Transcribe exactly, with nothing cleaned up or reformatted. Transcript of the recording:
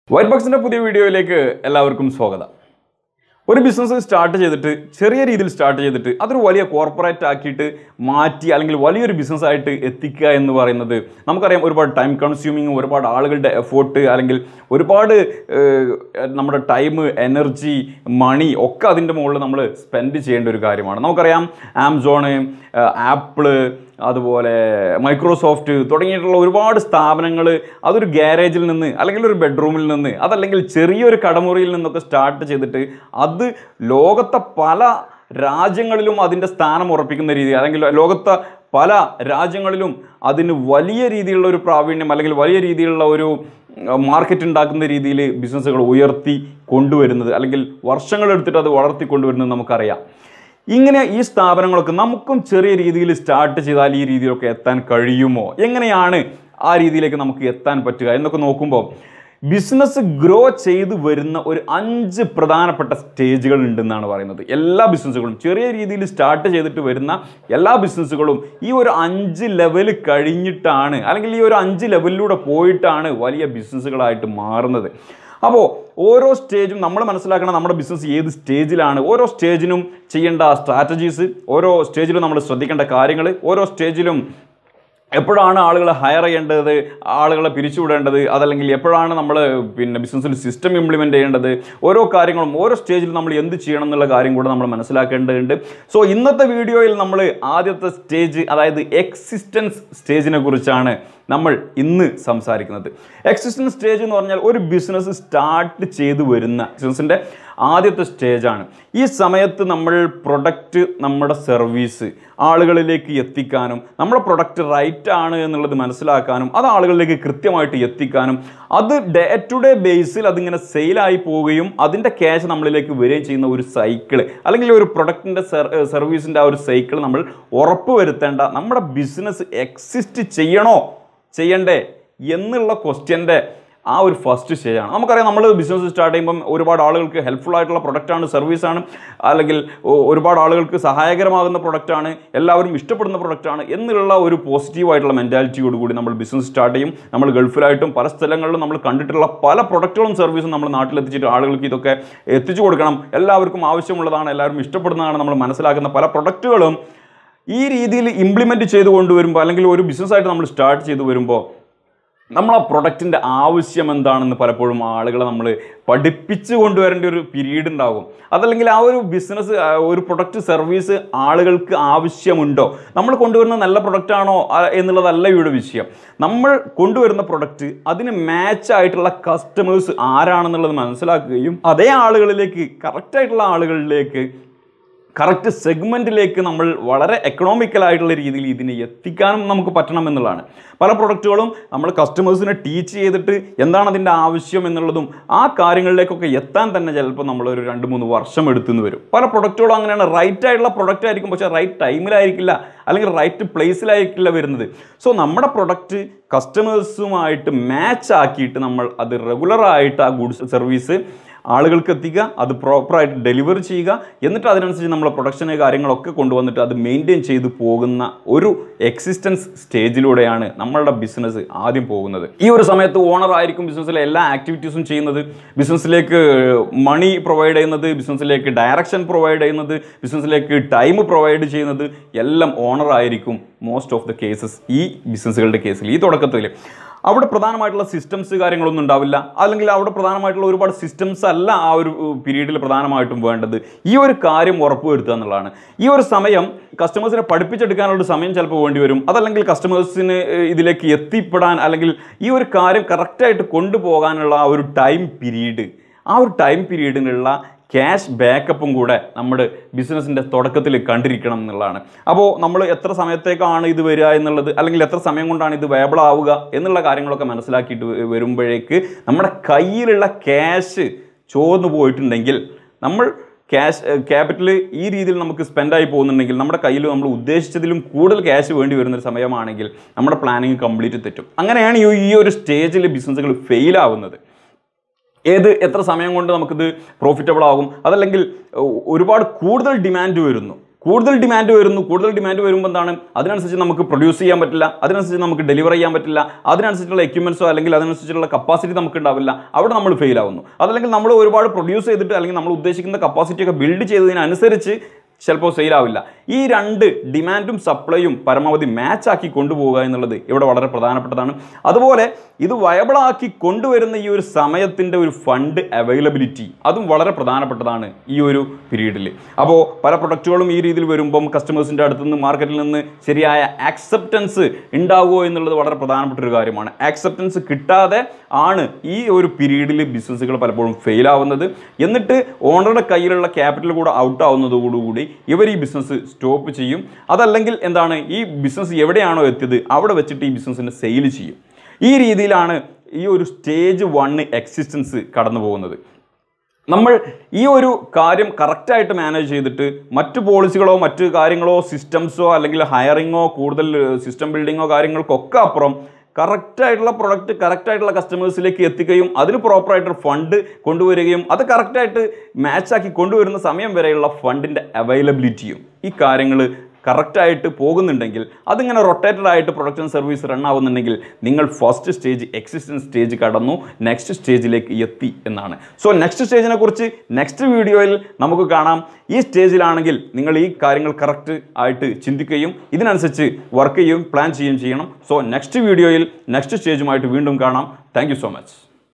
Whitebucks in a video like Elavarkum Sogada. One business started with Cherry Riddle started with other Walia corporate akit, Marti, Alangil Wali business at Ethica in the war another. Namakam about time consuming, what about algal effort, Alangil, what about number time, energy, money, Oka in the mold number spend the chain to Karimana. Namakam, Amazon, Apple. അതുപോലെ Microsoft തുടങ്ങിയിട്ടുള്ള ഒരുപാട് സ്ഥാപനങ്ങൾ അതൊരു ഗാരേജിൽ നിന്ന് അല്ലെങ്കിൽ ഒരു ബെഡ്റൂമിൽ നിന്ന് അതല്ലെങ്കിൽ ചെറിയൊരു കടമുറിയിൽ നിന്നൊക്കെ സ്റ്റാർട്ട് ചെയ്തിട്ട് അത് ലോകത്തെ പല രാജ്യങ്ങളിലും അതിന്റെ സ്ഥാനം ഉറപ്പിക്കുന്ന രീതി അല്ലെങ്കിൽ ലോകത്തെ പല രാജ്യങ്ങളിലും അതിന് വലിയ രീതിയിലുള്ള ഒരു പ്രാവീണ്യം അല്ലെങ്കിൽ വലിയ രീതിയിലുള്ള ഒരു മാർക്കറ്റ് ഉണ്ടാക്കുന്ന രീതിയിൽ ബിസിനസ്സുകൾ ഉയർത്തി കൊണ്ടുവരുന്നത് അല്ലെങ്കിൽ വർഷങ്ങൾ എടുത്തിട്ട് അത് വളർത്തി കൊണ്ടുവരുന്നത് നമുക്കറിയാം. ഇങ്ങനെ ഈ സ്ഥാപനങ്ങളൊക്കെ നമുക്കും ചെറിയ രീതിയിൽ സ്റ്റാർട്ട് ചെയ്താൽ ഈ രീതിയിലൊക്കെ എത്താൻ കഴിയുമോ എങ്ങനെയാണ് ആ രീതിയിലേക്ക് നമുക്ക് എത്താൻ പറ്റുക എന്നൊക്കെ നോക്കുമ്പോൾ ബിസിനസ് ഗ്രോ ചെയ്തു വരുന്ന ഒരു അഞ്ച് പ്രധാനപ്പെട്ട സ്റ്റേജുകൾ ഉണ്ടെന്നാണ് പറയുന്നത്. എല്ലാ ബിസിനസ്സുകളും ചെറിയ രീതിയിൽ സ്റ്റാർട്ട് ചെയ്തിട്ട് വരുന്ന എല്ലാ ബിസിനസ്സുകളും ഈ ഒരു അഞ്ച് ലെവൽ കഴിഞ്ഞിട്ടാണ് അല്ലെങ്കിൽ ഈ ഒരു അഞ്ച് ലെവലിലൂടെ പോയിട്ടാണ് വലിയ ബിസിനസ്സുകളായിട്ട് മാറുന്നത്. അപ്പോൾ ഓരോ സ്റ്റേജും നമ്മൾ മനസ്സിലാക്കണം നമ്മുടെ ബിസിനസ് ഏത് സ്റ്റേജിലാണ്, ഓരോ സ്റ്റേജിനും ചെയ്യേണ്ട സ്ട്രാറ്റജീസ്, ഓരോ സ്റ്റേജിലും നമ്മൾ ശ്രദ്ധിക്കേണ്ട കാര്യങ്ങൾ, ഓരോ സ്റ്റേജിലും എപ്പോഴാണ് ആളുകളെ ഹയർ ചെയ്യേണ്ടത്, ആളുകളെ പിരിച്ചുവിടേണ്ടത്, അതല്ലെങ്കിൽ എപ്പോഴാണ് നമ്മൾ പിന്നെ ബിസിനസ്സിൽ സിസ്റ്റം ഇംപ്ലിമെൻ്റ് ചെയ്യേണ്ടത്, ഓരോ കാര്യങ്ങളും ഓരോ സ്റ്റേജിൽ നമ്മൾ എന്ത് ചെയ്യണം എന്നുള്ള കാര്യം കൂടെ നമ്മൾ മനസ്സിലാക്കേണ്ടതുണ്ട്. സോ ഇന്നത്തെ വീഡിയോയിൽ നമ്മൾ ആദ്യത്തെ സ്റ്റേജ് അതായത് എക്സിസ്റ്റൻസ് സ്റ്റേജിനെ കുറിച്ചാണ് നമ്മൾ ഇന്ന് സംസാരിക്കുന്നത്. എക്സിസ്റ്റൻസ് സ്റ്റേജ് എന്ന് പറഞ്ഞാൽ ഒരു ബിസിനസ് സ്റ്റാർട്ട് ചെയ്തു വരുന്ന ബിസിനസ്സിൻ്റെ ആദ്യത്തെ സ്റ്റേജാണ്. ഈ സമയത്ത് നമ്മൾ പ്രൊഡക്റ്റ് നമ്മുടെ സർവീസ് ആളുകളിലേക്ക് എത്തിക്കാനും നമ്മുടെ പ്രൊഡക്റ്റ് റൈറ്റ് ആണ് എന്നുള്ളത് മനസ്സിലാക്കാനും അത് ആളുകളിലേക്ക് കൃത്യമായിട്ട് എത്തിക്കാനും അത് ഡേ ടു ഡേ ബേസിൽ അതിങ്ങനെ സെയിലായി പോവുകയും അതിൻ്റെ ക്യാഷ് നമ്മളിലേക്ക് വരികയും ചെയ്യുന്ന ഒരു സൈക്കിൾ അല്ലെങ്കിൽ ഒരു പ്രൊഡക്റ്റിൻ്റെ സർവീസിൻ്റെ ആ ഒരു സൈക്കിൾ നമ്മൾ ഉറപ്പ് വരുത്തേണ്ട നമ്മുടെ ബിസിനസ് എക്സിസ്റ്റ് ചെയ്യണോ ചെയ്യണ്ടേ എന്നുള്ള ക്വസ്റ്റ്യൻ്റെ ആ ഒരു ഫസ്റ്റ് സ്റ്റേജാണ്. നമുക്കറിയാം നമ്മൾ ബിസിനസ് സ്റ്റാർട്ട് ചെയ്യുമ്പം ഒരുപാട് ആളുകൾക്ക് ഹെൽപ്ഫുൾ ആയിട്ടുള്ള പ്രൊഡക്റ്റാണ്, സർവീസാണ്, അല്ലെങ്കിൽ ഒരുപാട് ആളുകൾക്ക് സഹായകരമാകുന്ന പ്രൊഡക്റ്റാണ്, എല്ലാവരും ഇഷ്ടപ്പെടുന്ന പ്രൊഡക്റ്റാണ് എന്നുള്ള ഒരു പോസിറ്റീവായിട്ടുള്ള മെൻറ്റാലിറ്റിയോടുകൂടി നമ്മൾ ബിസിനസ് സ്റ്റാർട്ട് ചെയ്യും. നമ്മൾ ഗൾഫിലായിട്ടും പല സ്ഥലങ്ങളിലും നമ്മൾ കണ്ടിട്ടുള്ള പല പ്രൊഡക്റ്റുകളും സർവീസും നമ്മൾ നാട്ടിലെത്തിച്ചിട്ട് ആളുകൾക്ക് ഇതൊക്കെ എത്തിച്ചു കൊടുക്കണം, എല്ലാവർക്കും ആവശ്യമുള്ളതാണ്, എല്ലാവരും ഇഷ്ടപ്പെടുന്നതാണ് നമ്മൾ മനസ്സിലാക്കുന്ന പല പ്രൊഡക്റ്റുകളും ഈ രീതിയിൽ ഇംപ്ലിമെൻറ്റ് ചെയ്ത് കൊണ്ടുവരുമ്പോൾ അല്ലെങ്കിൽ ഒരു ബിസിനസ്സായിട്ട് നമ്മൾ സ്റ്റാർട്ട് ചെയ്ത് വരുമ്പോൾ നമ്മൾ ആ പ്രൊഡക്റ്റിൻ്റെ ആവശ്യം എന്താണെന്ന് പലപ്പോഴും ആളുകളെ നമ്മൾ പഠിപ്പിച്ച് കൊണ്ടുവരേണ്ട ഒരു പീരീഡ് ഉണ്ടാകും. അതല്ലെങ്കിൽ ആ ഒരു ബിസിനസ് ഒരു പ്രൊഡക്റ്റ് സർവീസ് ആളുകൾക്ക് ആവശ്യമുണ്ടോ, നമ്മൾ കൊണ്ടുവരുന്ന നല്ല പ്രൊഡക്റ്റാണോ എന്നുള്ളതല്ല ഇവിടെ വിഷയം. നമ്മൾ കൊണ്ടുവരുന്ന പ്രൊഡക്റ്റ് അതിന് മാച്ച് ആയിട്ടുള്ള കസ്റ്റമേഴ്സ് ആരാണെന്നുള്ളത് മനസ്സിലാക്കുകയും അതേ ആളുകളിലേക്ക് കറക്റ്റായിട്ടുള്ള ആളുകളിലേക്ക് കറക്റ്റ് സെഗ്മെൻറ്റിലേക്ക് നമ്മൾ വളരെ എക്കണോമിക്കലായിട്ടുള്ള രീതിയിൽ ഇതിനെ എത്തിക്കാനും നമുക്ക് പറ്റണമെന്നുള്ളതാണ്. പല പ്രൊഡക്റ്റുകളും നമ്മൾ കസ്റ്റമേഴ്സിനെ ടീച്ച് ചെയ്തിട്ട് എന്താണ് അതിൻ്റെ ആവശ്യം എന്നുള്ളതും ആ കാര്യങ്ങളിലേക്കൊക്കെ എത്താൻ തന്നെ ചിലപ്പോൾ നമ്മളൊരു രണ്ട് മൂന്ന് വർഷം എടുത്തുനിന്ന് വരും. പല പ്രൊഡക്റ്റുകളും അങ്ങനെയാണ്, റൈറ്റ് ആയിട്ടുള്ള പ്രൊഡക്റ്റ് ആയിരിക്കും പക്ഷേ റൈറ്റ് ടൈമിലായിരിക്കില്ല അല്ലെങ്കിൽ റൈറ്റ് പ്ലേസിലായിരിക്കില്ല വരുന്നത്. സോ നമ്മുടെ പ്രൊഡക്റ്റ് കസ്റ്റമേഴ്സുമായിട്ട് മാച്ച് ആക്കിയിട്ട് നമ്മൾ അത് റെഗുലറായിട്ട് ആ ഗുഡ്സ് സർവീസ് ആളുകൾക്ക് എത്തിക്കുക, അത് പ്രോപ്പറായിട്ട് ഡെലിവറി ചെയ്യുക, എന്നിട്ട് അതിനനുസരിച്ച് നമ്മൾ പ്രൊഡക്ഷന് കാര്യങ്ങളൊക്കെ കൊണ്ടുവന്നിട്ട് അത് മെയിൻറ്റെയിൻ ചെയ്ത് പോകുന്ന ഒരു എക്സിസ്റ്റൻസ് സ്റ്റേജിലൂടെയാണ് നമ്മളുടെ ബിസിനസ് ആദ്യം പോകുന്നത്. ഈ ഒരു സമയത്ത് ഓണർ ആയിരിക്കും ബിസിനസ്സിലെ എല്ലാ ആക്ടിവിറ്റീസും ചെയ്യുന്നത്, ബിസിനസ്സിലേക്ക് മണി പ്രൊവൈഡ് ചെയ്യുന്നത്, ബിസിനസ്സിലേക്ക് ഡയറക്ഷൻ പ്രൊവൈഡ് ചെയ്യുന്നത്, ബിസിനസ്സിലേക്ക് ടൈം പ്രൊവൈഡ് ചെയ്യുന്നത് എല്ലാം ഓണർ ആയിരിക്കും മോസ്റ്റ് ഓഫ് ദ കേസസ് ഈ ബിസിനസ്സുകളുടെ കേസിൽ. ഈ തുടക്കത്തിൽ അവിടെ പ്രധാനമായിട്ടുള്ള സിസ്റ്റംസ് കാര്യങ്ങളൊന്നും ഉണ്ടാവില്ല, അല്ലെങ്കിൽ അവിടെ പ്രധാനമായിട്ടുള്ള ഒരുപാട് സിസ്റ്റംസ് അല്ല ആ ഒരു പീരീഡിൽ പ്രധാനമായിട്ടും വേണ്ടത്. ഈ ഒരു കാര്യം ഉറപ്പുവരുത്തുക എന്നുള്ളതാണ്. ഈ ഒരു സമയം കസ്റ്റമേഴ്സിനെ പഠിപ്പിച്ചെടുക്കാനുള്ള സമയം ചിലപ്പോൾ വേണ്ടി വരും, അതല്ലെങ്കിൽ കസ്റ്റമേഴ്സിന് ഇതിലേക്ക് എത്തിപ്പെടാൻ അല്ലെങ്കിൽ ഈ ഒരു കാര്യം കറക്റ്റായിട്ട് കൊണ്ടുപോകാനുള്ള ആ ഒരു ടൈം പീരീഡ് ആ ഒരു ടൈം പീരീഡിനുള്ള ക്യാഷ് ബാക്കപ്പും കൂടെ നമ്മുടെ ബിസിനസ്സിൻ്റെ തുടക്കത്തിൽ കണ്ടിരിക്കണം എന്നുള്ളതാണ്. അപ്പോൾ നമ്മൾ എത്ര സമയത്തേക്കാണ് ഇത് വരിക എന്നുള്ളത് അല്ലെങ്കിൽ എത്ര സമയം കൊണ്ടാണ് ഇത് വയബിൾ ആവുക എന്നുള്ള കാര്യങ്ങളൊക്കെ മനസ്സിലാക്കിയിട്ട് വരുമ്പോഴേക്ക് നമ്മുടെ കയ്യിലുള്ള ക്യാഷ് ചോർന്നു പോയിട്ടുണ്ടെങ്കിൽ, നമ്മൾ ക്യാഷ് ക്യാപിറ്റൽ ഈ രീതിയിൽ നമുക്ക് സ്പെൻഡായി പോകുന്നുണ്ടെങ്കിൽ, നമ്മുടെ കയ്യിൽ നമ്മൾ ഉദ്ദേശിച്ചതിലും കൂടുതൽ ക്യാഷ് വേണ്ടി വരുന്നൊരു സമയമാണെങ്കിൽ നമ്മുടെ പ്ലാനിങ് കംപ്ലീറ്റ് തെറ്റും. അങ്ങനെയാണ് ഈ ഒരു സ്റ്റേജിൽ ബിസിനസ്സുകൾ ഫെയിലാവുന്നത്. ഏത് എത്ര സമയം കൊണ്ട് നമുക്കിത് പ്രോഫിറ്റബിൾ ആകും, അതല്ലെങ്കിൽ ഒരുപാട് കൂടുതൽ ഡിമാൻഡ് വരുന്നു, കൂടുതൽ ഡിമാൻഡ് വരുന്നു. കൂടുതൽ ഡിമാൻഡ് വരുമ്പോൾ എന്താണ്, അതിനനുസരിച്ച് നമുക്ക് പ്രൊഡ്യൂസ് ചെയ്യാൻ പറ്റില്ല, അതിനനുസരിച്ച് നമുക്ക് ഡെലിവർ ചെയ്യാൻ പറ്റില്ല, അതിനനുസരിച്ചുള്ള എക്യുപ്മെൻസോ അല്ലെങ്കിൽ അതിനനുസരിച്ചുള്ള കപ്പാസിറ്റി നമുക്ക് ഉണ്ടാവില്ല. അവിടെ നമ്മൾ ഫെയിൽ ആവുന്നു. അതല്ലെങ്കിൽ നമ്മൾ ഒരുപാട് പ്രൊഡ്യൂസ് ചെയ്തിട്ട് അല്ലെങ്കിൽ നമ്മൾ ഉദ്ദേശിക്കുന്ന കപ്പാസിറ്റി ഒക്കെ ബിൽഡ് ചെയ്തതിനനുസരിച്ച് ചിലപ്പോൾ സെയിൽ ആവില്ല. ഈ രണ്ട് ഡിമാൻഡും സപ്ലൈയും പരമാവധി മാച്ച് ആക്കി കൊണ്ടുപോകുക എന്നുള്ളത് ഇവിടെ വളരെ പ്രധാനപ്പെട്ടതാണ്. അതുപോലെ ഇത് വയബിളാക്കി കൊണ്ടുവരുന്ന ഈ ഒരു സമയത്തിൻ്റെ ഒരു ഫണ്ട് അവൈലബിലിറ്റി അതും വളരെ പ്രധാനപ്പെട്ടതാണ് ഈ ഒരു പീരീഡിൽ. അപ്പോൾ പല പ്രൊഡക്റ്റുകളും ഈ രീതിയിൽ വരുമ്പം കസ്റ്റമേഴ്സിൻ്റെ അടുത്ത് നിന്ന് മാർക്കറ്റിൽ നിന്ന് ശരിയായ ആക്സെപ്റ്റൻസ് ഉണ്ടാവുമോ എന്നുള്ളത് വളരെ പ്രധാനപ്പെട്ട ഒരു കാര്യമാണ്. ആക്സെപ്റ്റൻസ് കിട്ടാതെ ആണ് ഈ ഒരു പീരീഡിൽ ബിസിനസ്സുകൾ പലപ്പോഴും ഫെയിൽ ആവുന്നത്. എന്നിട്ട് ഓണറുടെ കയ്യിലുള്ള ക്യാപിറ്റൽ കൂടെ ഔട്ട് ആവുന്നതോടുകൂടി ഇവർ ഈ ബിസിനസ് സ്റ്റോപ്പ് ചെയ്യും. അതല്ലെങ്കിൽ എന്താണ്, ഈ ബിസിനസ് എവിടെയാണോ എത്തിയത് അവിടെ വെച്ചിട്ട് ഈ ബിസിനസ്സിനെ സെയിൽ ചെയ്യും. ഈ രീതിയിലാണ് ഈ ഒരു സ്റ്റേജ് വണ്ണ് എക്സിസ്റ്റൻസ് കടന്നു പോകുന്നത്. നമ്മൾ ഈ ഒരു കാര്യം കറക്റ്റായിട്ട് മാനേജ് ചെയ്തിട്ട് മറ്റു പോളിസികളോ മറ്റു കാര്യങ്ങളോ സിസ്റ്റംസോ അല്ലെങ്കിൽ ഹയറിങ്ങോ കൂടുതൽ സിസ്റ്റം ബിൽഡിങ്ങോ കാര്യങ്ങൾക്കൊക്കെ അപ്പുറം കറക്റ്റായിട്ടുള്ള പ്രൊഡക്റ്റ് കറക്റ്റായിട്ടുള്ള കസ്റ്റമേഴ്സിലേക്ക് എത്തിക്കുകയും അതിന് പ്രോപ്പറായിട്ടൊരു ഫണ്ട് കൊണ്ടുവരികയും അത് കറക്റ്റായിട്ട് മാച്ചാക്കി കൊണ്ടുവരുന്ന സമയം വരെയുള്ള ഫണ്ടിൻ്റെ അവൈലബിലിറ്റിയും ഈ കാര്യങ്ങൾ കറക്റ്റായിട്ട് പോകുന്നുണ്ടെങ്കിൽ, അതിങ്ങനെ റൊട്ടേറ്റഡ് ആയിട്ട് പ്രൊഡക്റ്റ് ആൻഡ് സർവീസ് റൺ ആവുന്നുണ്ടെങ്കിൽ നിങ്ങൾ ഫസ്റ്റ് സ്റ്റേജ് എക്സിസ്റ്റൻസ് സ്റ്റേജ് കടന്നു, നെക്സ്റ്റ് സ്റ്റേജിലേക്ക് എത്തി എന്നാണ്. സോ നെക്സ്റ്റ് സ്റ്റേജിനെ കുറിച്ച് നെക്സ്റ്റ് വീഡിയോയിൽ നമുക്ക് കാണാം. ഈ സ്റ്റേജിലാണെങ്കിൽ നിങ്ങൾ ഈ കാര്യങ്ങൾ കറക്റ്റ് ആയിട്ട് ചിന്തിക്കുകയും ഇതിനനുസരിച്ച് വർക്ക് ചെയ്യുകയും പ്ലാൻ ചെയ്യുകയും ചെയ്യണം. സോ നെക്സ്റ്റ് വീഡിയോയിൽ നെക്സ്റ്റ് സ്റ്റേജുമായിട്ട് വീണ്ടും കാണാം. Thank you so much.